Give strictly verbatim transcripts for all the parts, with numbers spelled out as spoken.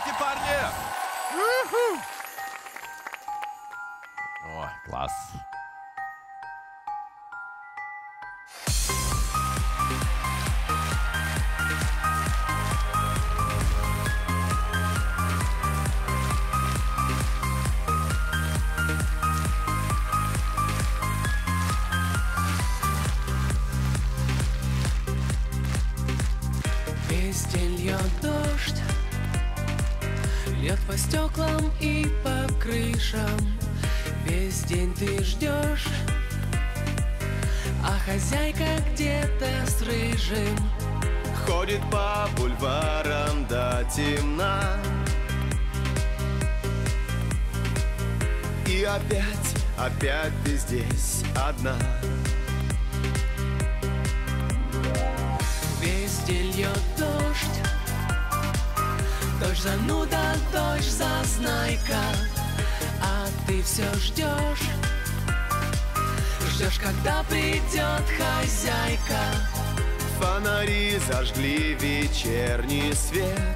Аплодируйте, парни! О, класс. Весь день льет дождь, льет по стеклам и по крышам. Весь день ты ждешь, а хозяйка где-то с рыжим ходит по бульварам до темна. И опять, опять ты здесь одна. Весь день льет дождь, дождь зануда, дождь зазнайка, а ты все ждешь, ждешь, когда придет хозяйка. Фонари зажгли вечерний свет,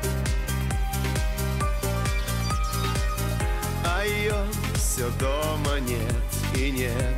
а ее все дома нет и нет.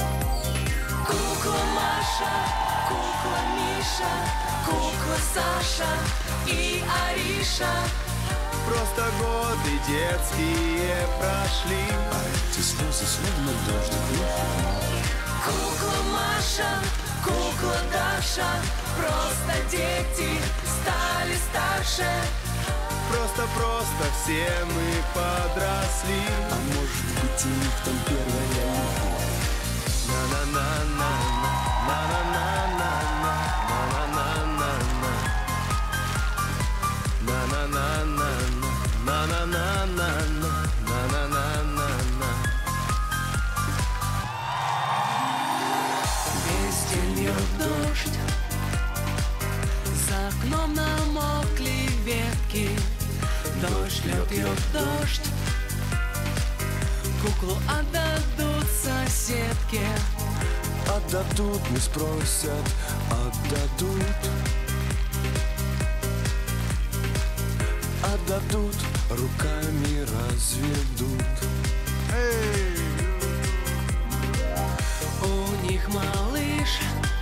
Кукла Маша, кукла Миша, кукла Саша и Ариша. Просто годы детские прошли, а эти слезы словно дождик. Кукла Маша, кукла Даша, просто дети стали старше. Просто-просто все мы подросли. А может быть, у них там первая любовь? На-на-на-на-на, на-на-на-на-на, на-на-на-на-на, на-на-на-на-на, на-на-на-на-на, на-на-на-на-на. Весь день льет дождь, за окном намокли ветки. Дождь льет, льет дождь, куклу отдадут соседке. Отдадут, не спросят, отдадут. Отдадут, руками разведут. Эй! У них малыш,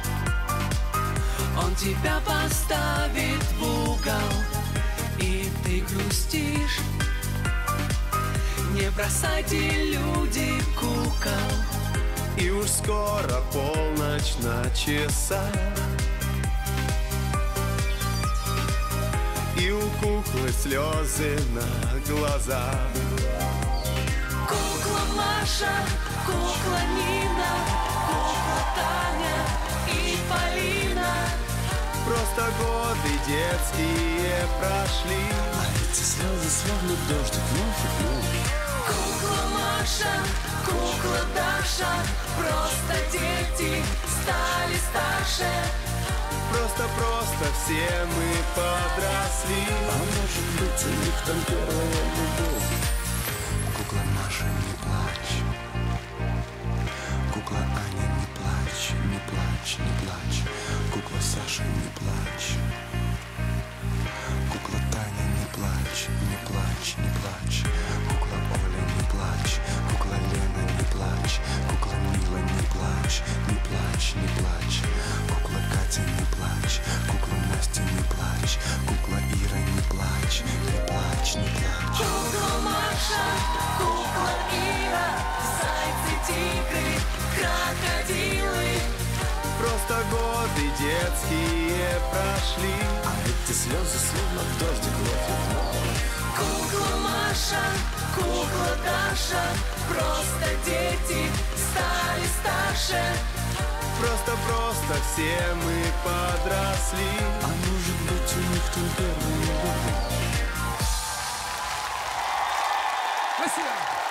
он тебя поставит в угол, и ты грустишь. Не бросайте, люди, кукол. И уж скоро полночь на часах, и у куклы слезы на глазах. Кукла Маша, кукла Нина, кукла Таня и Полина. Просто годы детские прошли, а эти слезы словно дождик вновь и вновь. Кукла Маша, кукла Даша, просто дети стали старше. Просто-просто все мы подросли. А может быть, у них там первая любовь? Кукла Маша, не плачь. Кукла Аня, не плачь, не плачь, не плачь. Кукла Саша, не плачь. Кукла Таня, не плачь, не плачь, не плачь. Кукла Оля, не плачь. Кукла Лена, не плачь. Кукла Мила, не плачь, не плачь, не плачь. Кукла Катя, не плачь. Кукла Настя, не плачь. Кукла Ира, не плачь, не плачь, не плачь. Кукла Маша, кукла Ира, зайцы, тигры, крокодилы. Просто годы детские прошли, а эти слезы словно дождик вновь и вновь. Кукла Маша, кукла Даша, просто дети стали старше. Просто-просто все мы подросли. А может быть, у них там первая любовь? Спасибо.